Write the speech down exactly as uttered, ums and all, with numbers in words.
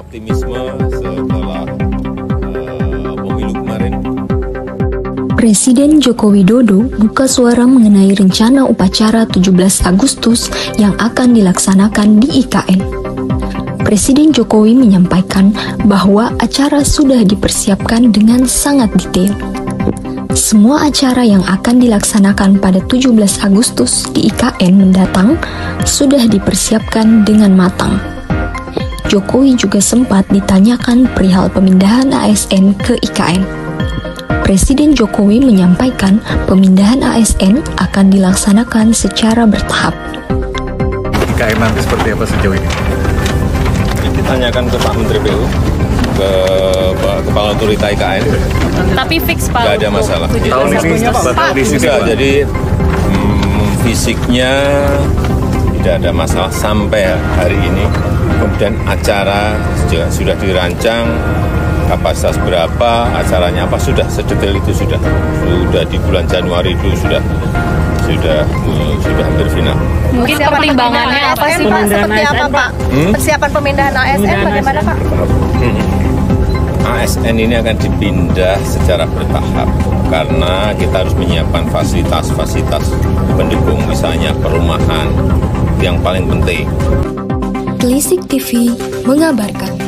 optimisme setelah uh, pemilu kemarin. Presiden Joko Widodo buka suara mengenai rencana upacara tujuh belas Agustus yang akan dilaksanakan di I K N. Presiden Jokowi menyampaikan bahwa acara sudah dipersiapkan dengan sangat detail. Semua acara yang akan dilaksanakan pada tujuh belas Agustus di I K N mendatang sudah dipersiapkan dengan matang. Jokowi juga sempat ditanyakan perihal pemindahan A S N ke I K N. Presiden Jokowi menyampaikan pemindahan A S N akan dilaksanakan secara bertahap. I K N nanti seperti apa sejauh ini? Ditanyakan ke Pak Menteri P U, ke Pak Kepala Otorita I K N. Tapi fix Pak. Tidak ada masalah. Tahun ini Tidak, jadi hmm, fisiknya tidak ada masalah sampai hari ini. Kemudian acara juga sudah dirancang, kapasitas berapa, acaranya apa, sudah sedetail itu sudah sudah di bulan Januari itu sudah sudah uh, sudah hampir final. Mungkin pertimbangannya apa sih Pak? Seperti apa Pak? Hmm? Persiapan pemindahan A S N bagaimana Pak? Hmm. A S N ini akan dipindah secara bertahap karena kita harus menyiapkan fasilitas-fasilitas pendukung, misalnya perumahan yang paling penting. Telisik T V mengabarkan.